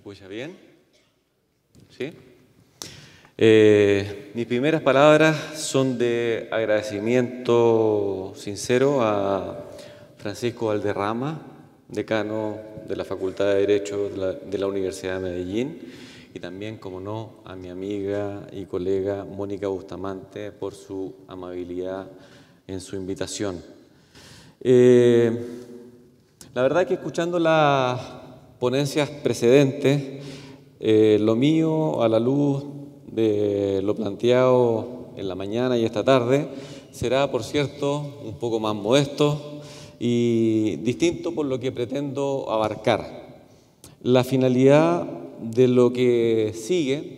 escucha bien? ¿Sí? Mis primeras palabras son de agradecimiento sincero a Francisco Valderrama, decano de la Facultad de Derecho de la Universidad de Medellín, y también, como no, a mi amiga y colega Mónica Bustamante por su amabilidad en su invitación. La verdad que escuchando las ponencias precedentes, lo mío, a la luz de lo planteado en la mañana y esta tarde, será, por cierto, un poco más modesto y distinto por lo que pretendo abarcar. La finalidad de lo que sigue,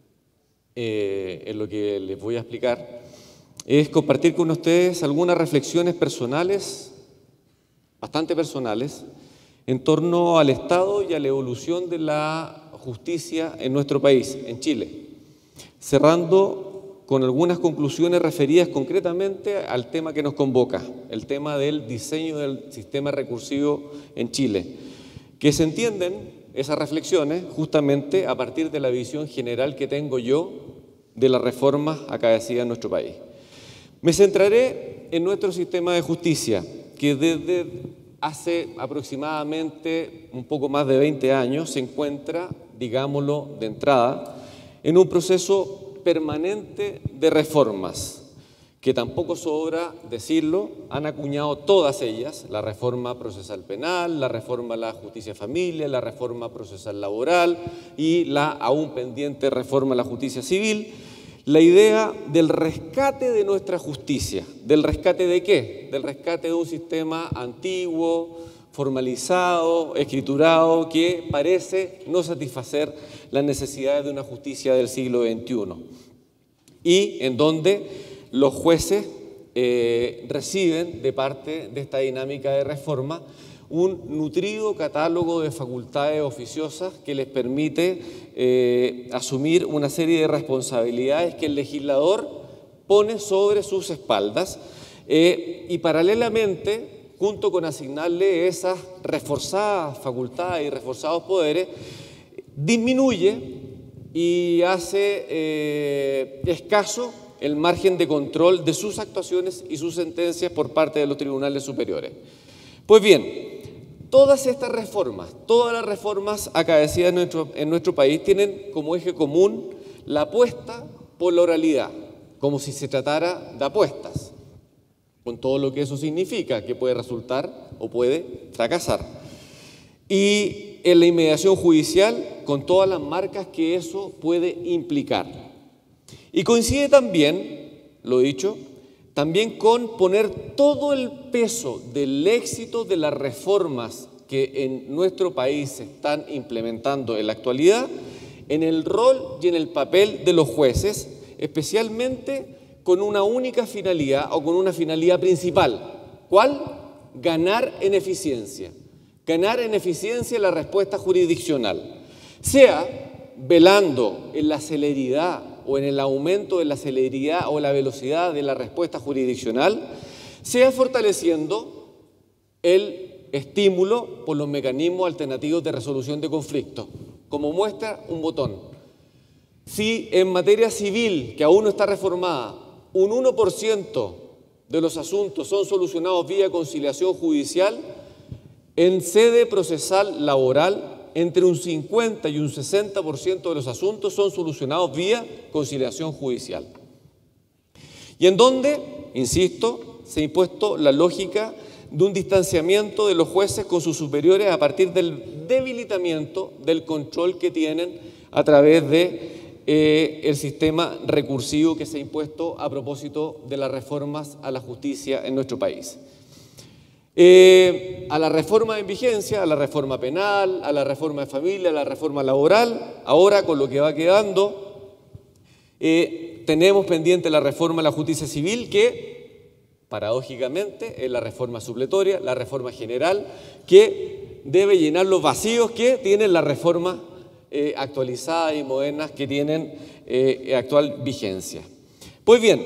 en lo que les voy a explicar, es compartir con ustedes algunas reflexiones personales, bastante personales, en torno al estado y a la evolución de la justicia en nuestro país, en Chile, cerrando con algunas conclusiones referidas concretamente al tema que nos convoca, el tema del diseño del sistema recursivo en Chile, que se entienden esas reflexiones justamente a partir de la visión general que tengo yo de las reformas acaecidas en nuestro país. Me centraré en nuestro sistema de justicia, que desde hace aproximadamente un poco más de 20 años se encuentra, digámoslo de entrada, en un proceso permanente de reformas, que tampoco sobra decirlo, han acuñado todas ellas, la reforma procesal penal, la reforma a la justicia de familia, la reforma procesal laboral y la aún pendiente reforma a la justicia civil, la idea del rescate de nuestra justicia. ¿Del rescate de qué? Del rescate de un sistema antiguo, formalizado, escriturado, que parece no satisfacer las necesidades de una justicia del siglo XXI. Y en donde los jueces reciben de parte de esta dinámica de reforma un nutrido catálogo de facultades oficiosas que les permite asumir una serie de responsabilidades que el legislador pone sobre sus espaldas y paralelamente, junto con asignarle esas reforzadas facultades y reforzados poderes, disminuye y hace escaso el margen de control de sus actuaciones y sus sentencias por parte de los tribunales superiores. Pues bien, todas estas reformas, todas las reformas acaecidas en nuestro país tienen como eje común la apuesta por la oralidad, como si se tratara de apuestas, con todo lo que eso significa, que puede resultar o puede fracasar. Y en la inmediación judicial, con todas las marcas que eso puede implicar. Y coincide también, lo dicho, también con poner todo el peso del éxito de las reformas que en nuestro país se están implementando en la actualidad en el rol y en el papel de los jueces, especialmente con una única finalidad o con una finalidad principal. ¿Cuál? Ganar en eficiencia. Ganar en eficiencia la respuesta jurisdiccional, sea velando en la celeridad o en el aumento de la celeridad o la velocidad de la respuesta jurisdiccional, sea fortaleciendo el estímulo por los mecanismos alternativos de resolución de conflictos. Como muestra un botón, si en materia civil, que aún no está reformada, un 1% de los asuntos son solucionados vía conciliación judicial, en sede procesal laboral, entre un 50 y un 60% de los asuntos son solucionados vía conciliación judicial. Y en donde, insisto, se ha impuesto la lógica de un distanciamiento de los jueces con sus superiores a partir del debilitamiento del control que tienen a través de el sistema recursivo que se ha impuesto a propósito de las reformas a la justicia en nuestro país. A la reforma en vigencia, a la reforma penal, a la reforma de familia, a la reforma laboral, ahora con lo que va quedando, tenemos pendiente la reforma a la justicia civil que, paradójicamente, es la reforma supletoria, la reforma general, que debe llenar los vacíos que tienen las reformas actualizadas y modernas que tienen actual vigencia. Pues bien,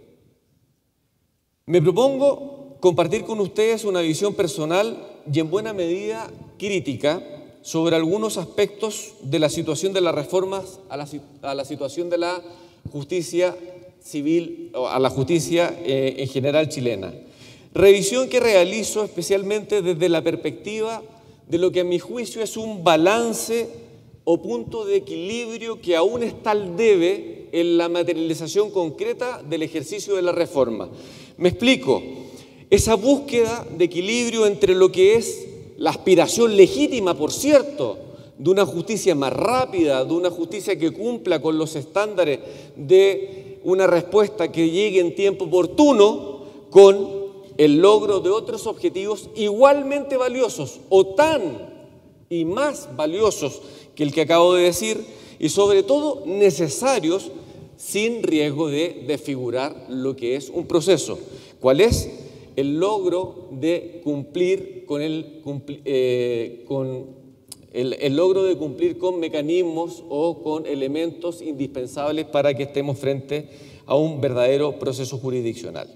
me propongo compartir con ustedes una visión personal y en buena medida crítica sobre algunos aspectos de la situación de las reformas a la situación de la justicia civil, o a la justicia en general chilena. Revisión que realizo especialmente desde la perspectiva de lo que a mi juicio es un balance o punto de equilibrio que aún está al debe en la materialización concreta del ejercicio de la reforma. Me explico. Esa búsqueda de equilibrio entre lo que es la aspiración legítima, por cierto, de una justicia más rápida, de una justicia que cumpla con los estándares de una respuesta que llegue en tiempo oportuno, con el logro de otros objetivos igualmente valiosos o tan y más valiosos que el que acabo de decir, y sobre todo necesarios sin riesgo de desfigurar lo que es un proceso. ¿Cuál es? El logro de cumplir con mecanismos o con elementos indispensables para que estemos frente a un verdadero proceso jurisdiccional.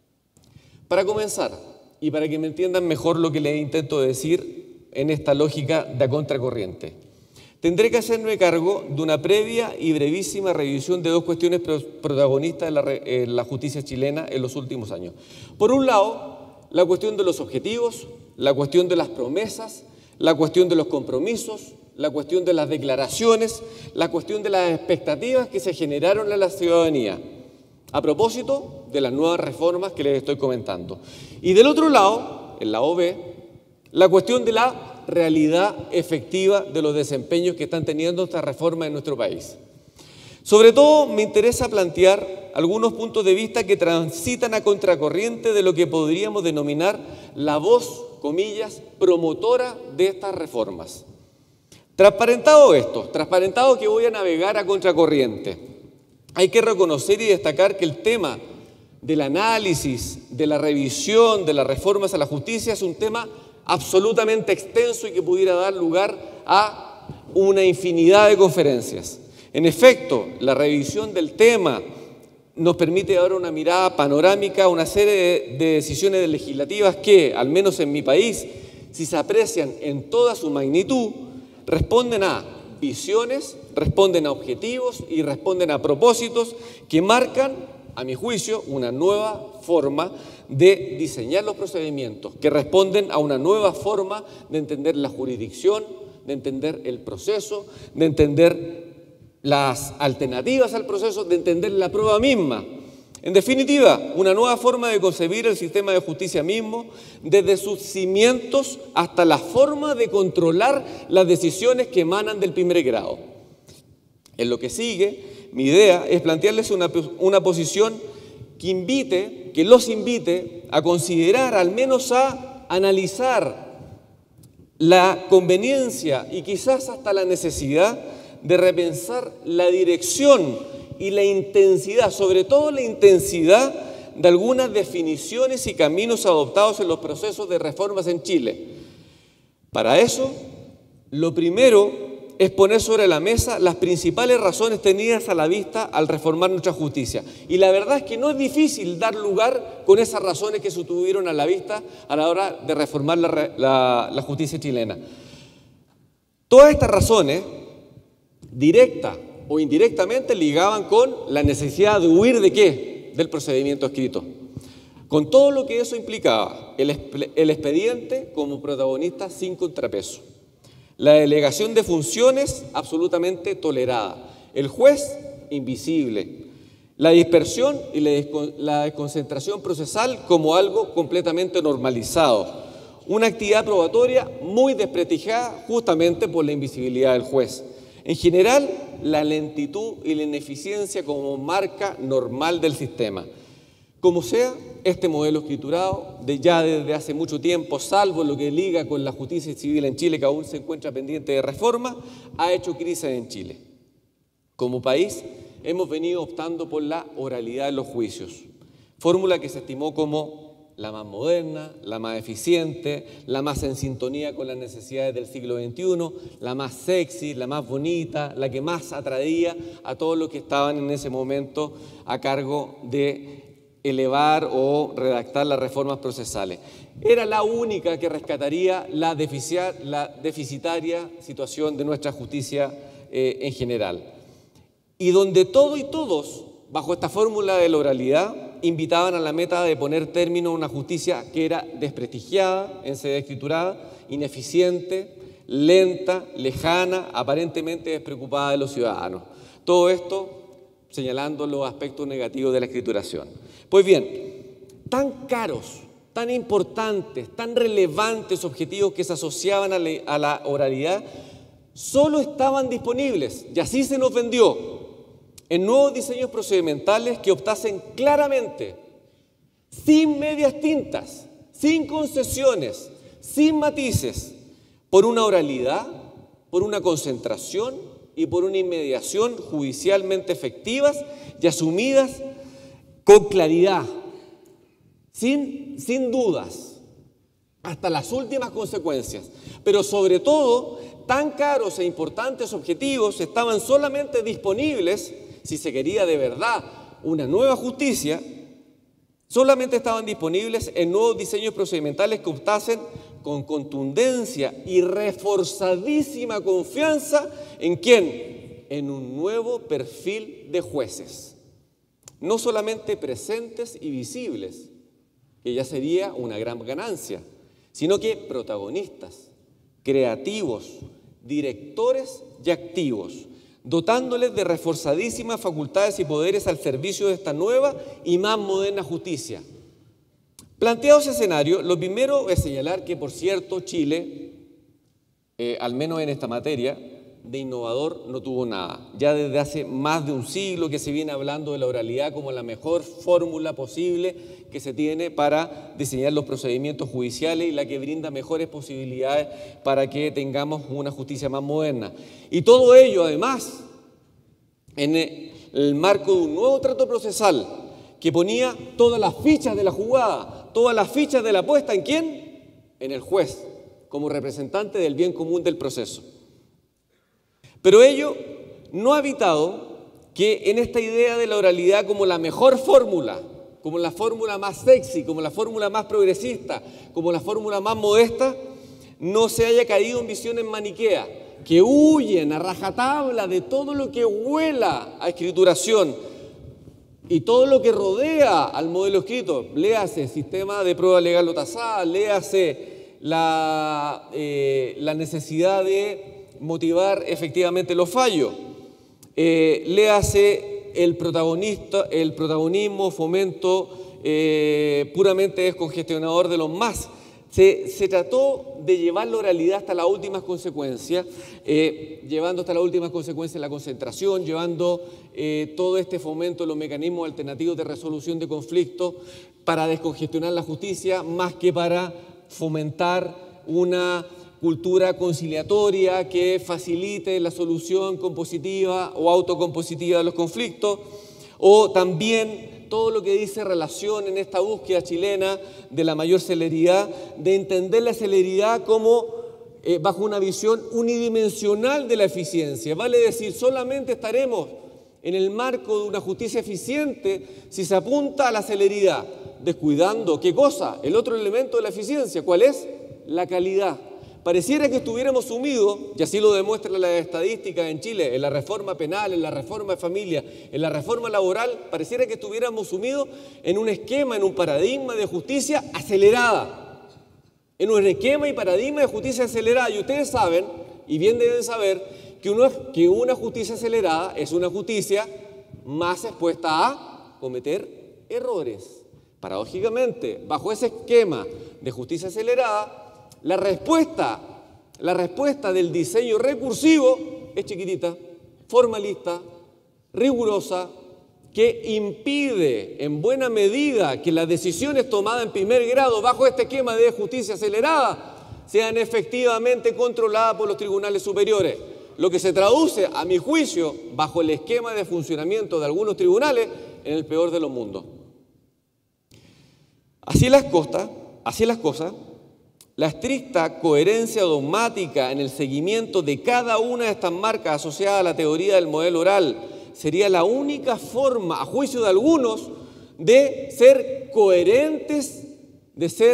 Para comenzar, y para que me entiendan mejor lo que les intento decir en esta lógica de a contracorriente, tendré que hacerme cargo de una previa y brevísima revisión de dos cuestiones protagonistas en la justicia chilena en los últimos años. Por un lado, la cuestión de los objetivos, la cuestión de las promesas, la cuestión de los compromisos, la cuestión de las declaraciones, la cuestión de las expectativas que se generaron en la ciudadanía a propósito de las nuevas reformas que les estoy comentando. Y del otro lado, el lado B, la cuestión de la realidad efectiva de los desempeños que están teniendo estas reformas en nuestro país. Sobre todo me interesa plantear algunos puntos de vista que transitan a contracorriente de lo que podríamos denominar la voz, comillas, promotora de estas reformas. Transparentado esto, transparentado que voy a navegar a contracorriente, hay que reconocer y destacar que el tema del análisis, de la revisión, de las reformas a la justicia es un tema absolutamente extenso y que pudiera dar lugar a una infinidad de conferencias. En efecto, la revisión del tema nos permite dar una mirada panorámica a una serie de decisiones legislativas que, al menos en mi país, si se aprecian en toda su magnitud, responden a visiones, responden a objetivos y responden a propósitos que marcan, a mi juicio, una nueva forma de diseñar los procedimientos, que responden a una nueva forma de entender la jurisdicción, de entender el proceso, de entender las alternativas al proceso, de entender la prueba misma. En definitiva, una nueva forma de concebir el sistema de justicia mismo, desde sus cimientos hasta la forma de controlar las decisiones que emanan del primer grado. En lo que sigue, mi idea es plantearles una posición que los invite a considerar, al menos a analizar la conveniencia y quizás hasta la necesidad de repensar la dirección y la intensidad, sobre todo la intensidad de algunas definiciones y caminos adoptados en los procesos de reformas en Chile. Para eso, lo primero es poner sobre la mesa las principales razones tenidas a la vista al reformar nuestra justicia. Y la verdad es que no es difícil dar lugar con esas razones que se tuvieron a la vista a la hora de reformar la justicia chilena. Todas estas razones, directa o indirectamente, ligaban con la necesidad de huir ¿de qué? Del procedimiento escrito. Con todo lo que eso implicaba, el expediente como protagonista sin contrapeso, la delegación de funciones absolutamente tolerada, el juez invisible, la dispersión y la desconcentración procesal como algo completamente normalizado, una actividad probatoria muy desprestigiada justamente por la invisibilidad del juez. En general, la lentitud y la ineficiencia como marca normal del sistema. Como sea, este modelo escriturado, ya desde hace mucho tiempo, salvo lo que liga con la justicia civil en Chile, que aún se encuentra pendiente de reforma, ha hecho crisis en Chile. Como país, hemos venido optando por la oralidad de los juicios, fórmula que se estimó como la más moderna, la más eficiente, la más en sintonía con las necesidades del siglo XXI, la más sexy, la más bonita, la que más atraía a todos los que estaban en ese momento a cargo de elevar o redactar las reformas procesales. era la única que rescataría la deficitaria situación de nuestra justicia en general. Y donde todo y todos, bajo esta fórmula de la oralidad, invitaban a la meta de poner término a una justicia que era desprestigiada en sede escriturada, ineficiente, lenta, lejana, aparentemente despreocupada de los ciudadanos. Todo esto señalando los aspectos negativos de la escrituración. Pues bien, tan caros, tan importantes, tan relevantes objetivos que se asociaban a la oralidad, solo estaban disponibles, y así se nos vendió, en nuevos diseños procedimentales que optasen claramente, sin medias tintas, sin concesiones, sin matices, por una oralidad, por una concentración y por una inmediación judicialmente efectivas y asumidas con claridad, sin dudas, hasta las últimas consecuencias. Pero sobre todo, tan caros e importantes objetivos estaban solamente disponibles, si se quería de verdad una nueva justicia, solamente estaban disponibles en nuevos diseños procedimentales que optasen con contundencia y reforzadísima confianza ¿en quién? En un nuevo perfil de jueces. No solamente presentes y visibles, que ya sería una gran ganancia, sino que protagonistas, creativos, directores y activos, dotándoles de reforzadísimas facultades y poderes al servicio de esta nueva y más moderna justicia. Planteado ese escenario, lo primero es señalar que, por cierto, Chile, al menos en esta materia, de innovador no tuvo nada. Ya desde hace más de un siglo que se viene hablando de la oralidad como la mejor fórmula posible que se tiene para diseñar los procedimientos judiciales y la que brinda mejores posibilidades para que tengamos una justicia más moderna. Y todo ello, además, en el marco de un nuevo trato procesal que ponía todas las fichas de la jugada, todas las fichas de la apuesta, ¿en quién? En el juez, como representante del bien común del proceso. Pero ello no ha evitado que en esta idea de la oralidad como la mejor fórmula, como la fórmula más sexy, como la fórmula más progresista, como la fórmula más modesta, no se haya caído en visiones maniqueas, que huyen a rajatabla de todo lo que huela a escrituración y todo lo que rodea al modelo escrito. Léase sistema de prueba legal o tasada, léase la necesidad de motivar efectivamente los fallos. Léase el protagonismo, fomento puramente descongestionador de los más. Se trató de llevar la oralidad hasta las últimas consecuencias, llevando hasta las últimas consecuencias la concentración, llevando todo este fomento de los mecanismos alternativos de resolución de conflictos para descongestionar la justicia, más que para fomentar una cultura conciliatoria que facilite la solución compositiva o autocompositiva de los conflictos, o también todo lo que dice relación en esta búsqueda chilena de la mayor celeridad, de entender la celeridad como bajo una visión unidimensional de la eficiencia. Vale decir, solamente estaremos en el marco de una justicia eficiente si se apunta a la celeridad, descuidando, ¿qué cosa? El otro elemento de la eficiencia, ¿cuál es? La calidad. Pareciera que estuviéramos sumidos, y así lo demuestran las estadísticas en Chile, en la reforma penal, en la reforma de familia, en la reforma laboral, pareciera que estuviéramos sumidos en un esquema, en un paradigma de justicia acelerada. En un esquema y paradigma de justicia acelerada. Y ustedes saben, y bien deben saber, que una justicia acelerada es una justicia más expuesta a cometer errores. Paradójicamente, bajo ese esquema de justicia acelerada, la respuesta del diseño recursivo es chiquitita, formalista, rigurosa, que impide en buena medida que las decisiones tomadas en primer grado bajo este esquema de justicia acelerada sean efectivamente controladas por los tribunales superiores, lo que se traduce, a mi juicio, bajo el esquema de funcionamiento de algunos tribunales, en el peor de los mundos. Así las cosas, la estricta coherencia dogmática en el seguimiento de cada una de estas marcas asociadas a la teoría del modelo oral sería la única forma, a juicio de algunos, de ser coherentes, de ser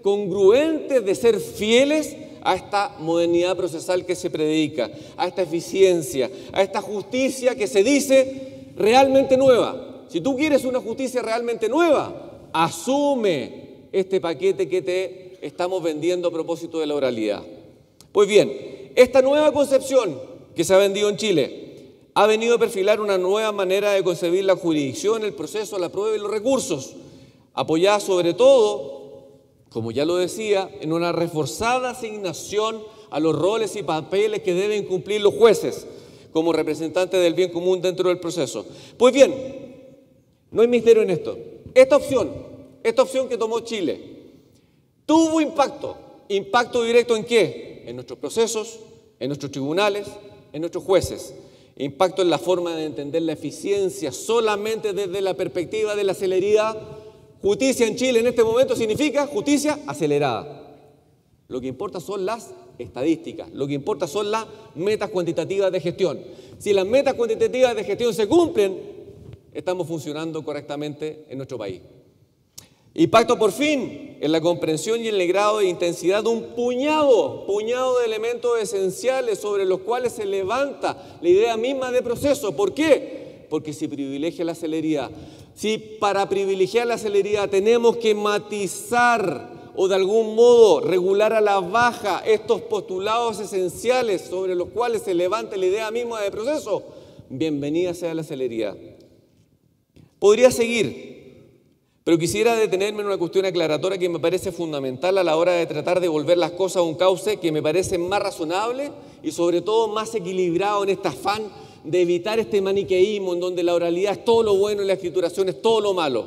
congruentes, de ser fieles a esta modernidad procesal que se predica, a esta eficiencia, a esta justicia que se dice realmente nueva. Si tú quieres una justicia realmente nueva, asume este paquete que te estamos vendiendo a propósito de la oralidad. Pues bien, esta nueva concepción que se ha vendido en Chile ha venido a perfilar una nueva manera de concebir la jurisdicción, el proceso, la prueba y los recursos, apoyada sobre todo, como ya lo decía, en una reforzada asignación a los roles y papeles que deben cumplir los jueces como representantes del bien común dentro del proceso. Pues bien, no hay misterio en esto. Esta opción que tomó Chile, tuvo impacto. ¿Impacto directo en qué? En nuestros procesos, en nuestros tribunales, en nuestros jueces. Impacto en la forma de entender la eficiencia solamente desde la perspectiva de la celeridad. Justicia en Chile en este momento significa justicia acelerada. Lo que importa son las estadísticas, lo que importa son las metas cuantitativas de gestión. Si las metas cuantitativas de gestión se cumplen, estamos funcionando correctamente en nuestro país. Impacto por fin en la comprensión y en el grado de intensidad de un puñado de elementos esenciales sobre los cuales se levanta la idea misma de proceso. ¿Por qué? Porque si privilegia la celeridad, si para privilegiar la celeridad tenemos que matizar o de algún modo regular a la baja estos postulados esenciales sobre los cuales se levanta la idea misma de proceso, bienvenida sea la celeridad. Podría seguir, pero quisiera detenerme en una cuestión aclaratoria que me parece fundamental a la hora de tratar de volver las cosas a un cauce que me parece más razonable y sobre todo más equilibrado en este afán de evitar este maniqueísmo en donde la oralidad es todo lo bueno y la escrituración es todo lo malo.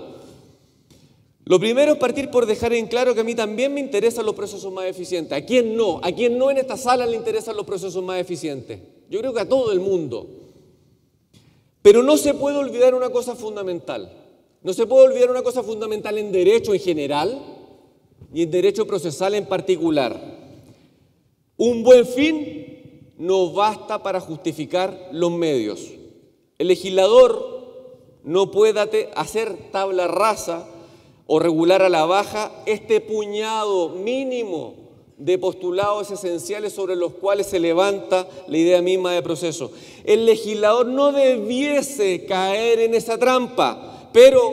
Lo primero es partir por dejar en claro que a mí también me interesan los procesos más eficientes. ¿A quién no? ¿A quién no en esta sala le interesan los procesos más eficientes? Yo creo que a todo el mundo. Pero no se puede olvidar una cosa fundamental. No se puede olvidar una cosa fundamental en derecho en general y en derecho procesal en particular. Un buen fin no basta para justificar los medios. El legislador no puede hacer tabla rasa o regular a la baja este puñado mínimo de postulados esenciales sobre los cuales se levanta la idea misma de proceso. El legislador no debiese caer en esa trampa. Pero,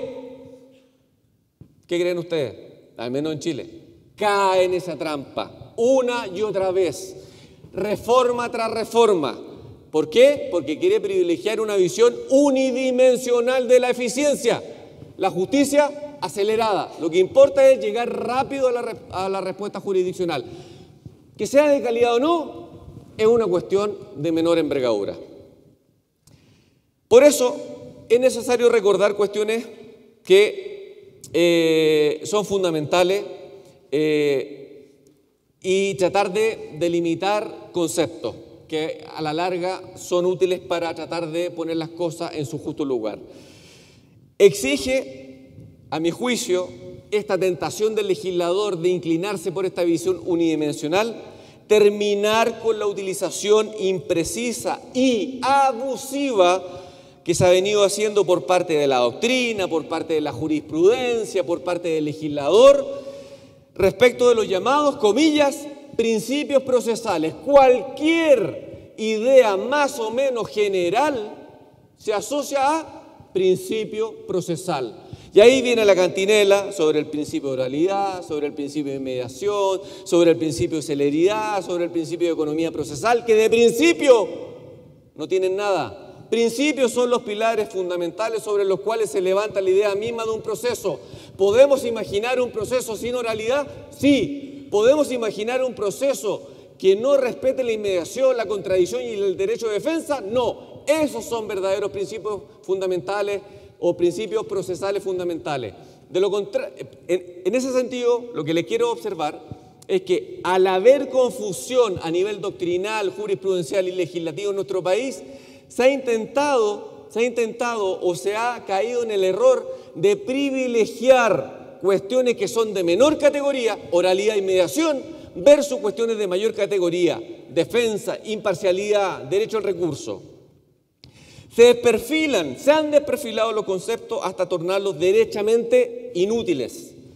¿qué creen ustedes? Al menos en Chile, cae en esa trampa una y otra vez, reforma tras reforma. ¿Por qué? Porque quiere privilegiar una visión unidimensional de la eficiencia, la justicia acelerada. Lo que importa es llegar rápido a la respuesta jurisdiccional. Que sea de calidad o no, es una cuestión de menor envergadura. Por eso, es necesario recordar cuestiones que son fundamentales y tratar de delimitar conceptos que a la larga son útiles para tratar de poner las cosas en su justo lugar. Exige, a mi juicio, esta tentación del legislador de inclinarse por esta visión unidimensional, terminar con la utilización imprecisa y abusiva que se ha venido haciendo por parte de la doctrina, por parte de la jurisprudencia, por parte del legislador, respecto de los llamados, comillas, principios procesales. Cualquier idea más o menos general se asocia a principio procesal. Y ahí viene la cantinela sobre el principio de oralidad, sobre el principio de mediación, sobre el principio de celeridad, sobre el principio de economía procesal, que de principio no tienen nada. Principios son los pilares fundamentales sobre los cuales se levanta la idea misma de un proceso. ¿Podemos imaginar un proceso sin oralidad? Sí. ¿Podemos imaginar un proceso que no respete la inmediación, la contradicción y el derecho de defensa? No. Esos son verdaderos principios fundamentales o principios procesales fundamentales. De lo contrario, en ese sentido, lo que le quiero observar es que al haber confusión a nivel doctrinal, jurisprudencial y legislativo en nuestro país, se ha intentado o se ha caído en el error de privilegiar cuestiones que son de menor categoría, oralidad y mediación, versus cuestiones de mayor categoría, defensa, imparcialidad, derecho al recurso. Se han desperfilado los conceptos hasta tornarlos derechamente inútiles.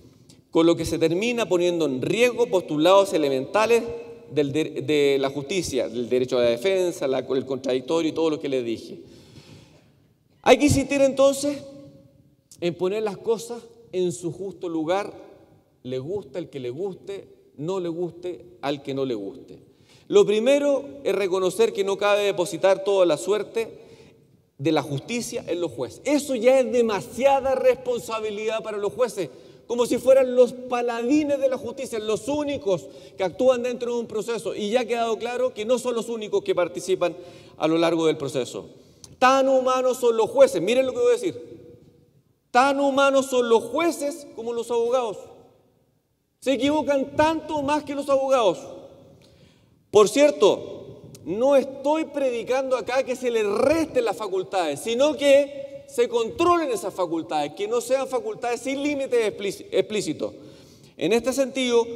con lo que se termina poniendo en riesgo postulados elementales de la justicia, del derecho a la defensa, el contradictorio y todo lo que les dije. Hay que insistir entonces en poner las cosas en su justo lugar, le gusta al que le guste, no le guste al que no le guste. Lo primero es reconocer que no cabe depositar toda la suerte de la justicia en los jueces. Eso ya es demasiada responsabilidad para los jueces, como si fueran los paladines de la justicia, los únicos que actúan dentro de un proceso. Y ya ha quedado claro que no son los únicos que participan a lo largo del proceso. Tan humanos son los jueces, miren lo que voy a decir, tan humanos son los jueces como los abogados. Se equivocan tanto más que los abogados. Por cierto, no estoy predicando acá que se les resten las facultades, sino que se controlen esas facultades, que no sean facultades sin límites explícitos. En este sentido,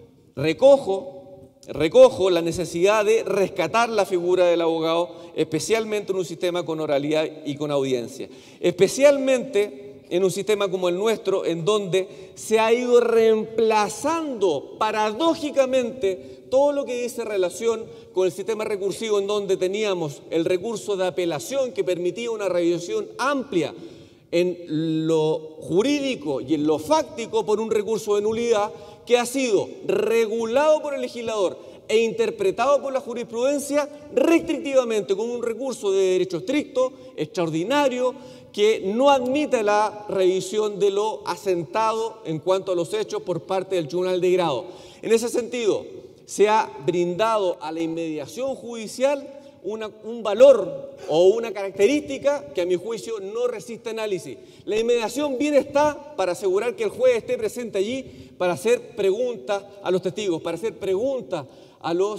recojo la necesidad de rescatar la figura del abogado, especialmente en un sistema con oralidad y con audiencia. Especialmente en un sistema como el nuestro, en donde se ha ido reemplazando paradójicamente todo lo que dice relación con el sistema recursivo, en donde teníamos el recurso de apelación que permitía una revisión amplia en lo jurídico y en lo fáctico por un recurso de nulidad que ha sido regulado por el legislador e interpretado por la jurisprudencia restrictivamente como un recurso de derecho estricto, extraordinario, que no admite la revisión de lo asentado en cuanto a los hechos por parte del Tribunal de Grado. En ese sentido, se ha brindado a la inmediación judicial un valor o una característica que a mi juicio no resiste análisis. La inmediación bien está para asegurar que el juez esté presente allí para hacer preguntas a los testigos, para hacer preguntas a los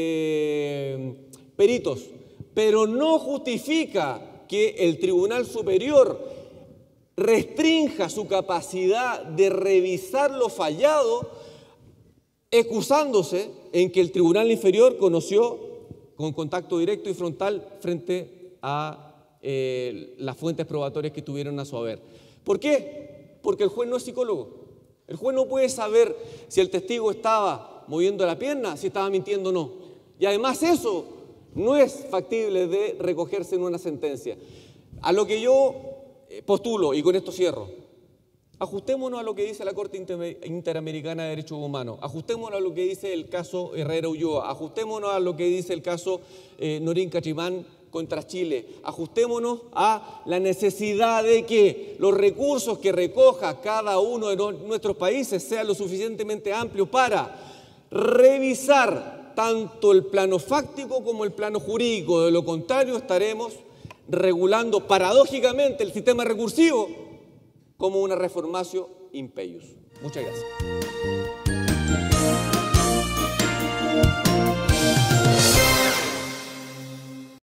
peritos, pero no justifica que el Tribunal Superior restrinja su capacidad de revisar lo fallado, excusándose en que el Tribunal Inferior conoció con contacto directo y frontal frente a las fuentes probatorias que tuvieron a su haber. ¿Por qué? Porque el juez no es psicólogo. El juez no puede saber si el testigo estaba moviendo la pierna, si estaba mintiendo o no. Y además eso no es factible de recogerse en una sentencia. A lo que yo postulo, y con esto cierro, ajustémonos a lo que dice la Corte Interamericana de Derechos Humanos, ajustémonos a lo que dice el caso Herrera Ulloa, ajustémonos a lo que dice el caso Norín Cachimán contra Chile, ajustémonos a la necesidad de que los recursos que recoja cada uno de nuestros países sean lo suficientemente amplios para revisar tanto el plano fáctico como el plano jurídico. De lo contrario, estaremos regulando paradójicamente el sistema recursivo como una reformatio impeius. Muchas gracias.